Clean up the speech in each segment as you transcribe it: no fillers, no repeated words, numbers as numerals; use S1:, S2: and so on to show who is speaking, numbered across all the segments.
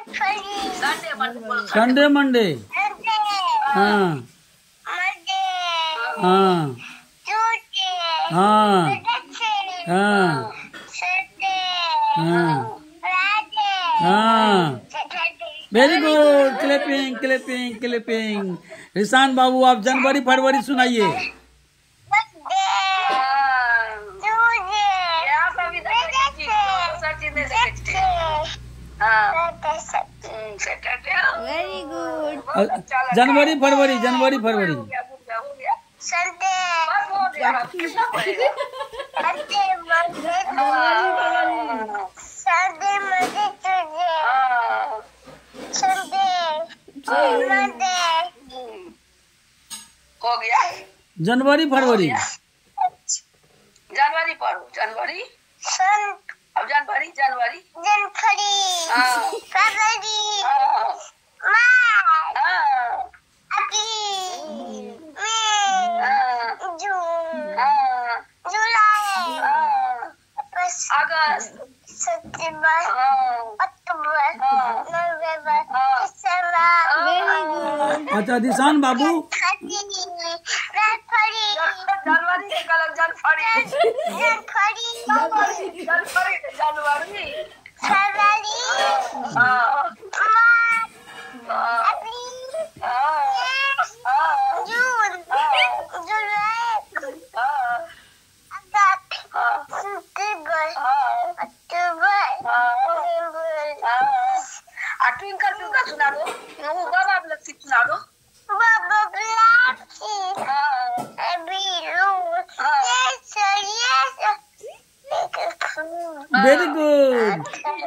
S1: Sunday Monday. हाँ हाँ हाँ हाँ हाँ हाँ। Very good, clapping clapping clapping. Rishan बाबू आप जनवरी फरवरी सुनाइए।
S2: Very good.
S1: जनवरी फरवरी जनवरी फरवरी।
S3: हो गया।
S1: जनवरी फरवरी
S3: जनवरी पढ़ो। जनवरी अब जनवरी जनवरी
S2: फरवरी
S3: अगस्त
S2: सितंबर अक्टूबर नवंबर दिसंबर।
S1: अच्छा रिशान बाबू
S3: जनवरी के गलत जनवरी ट्विंकल ट्विंकल सुना दो। बाबा ब्लैक सुना दो।
S1: Very good.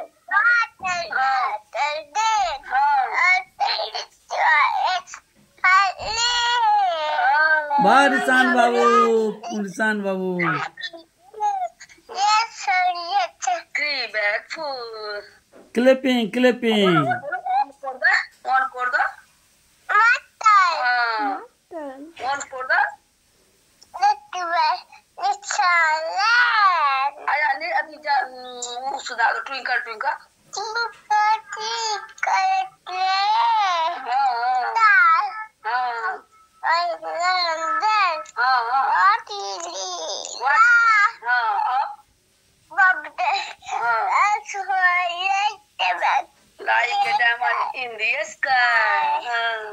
S1: वाह रिशान बाबू, रिशान बाबू। Clapping clapping.
S3: ऑन कर दो। सुना दो twinkle twinkle. Like a diamond in the sky.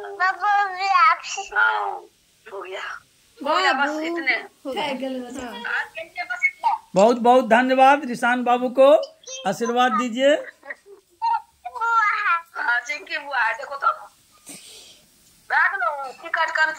S3: हो गया बस इतने।
S1: बहुत बहुत धन्यवाद रिशान बाबू को, आशीर्वाद दीजिए।
S3: चिंकी बुआ देखो तो बैग लो टिकट कर।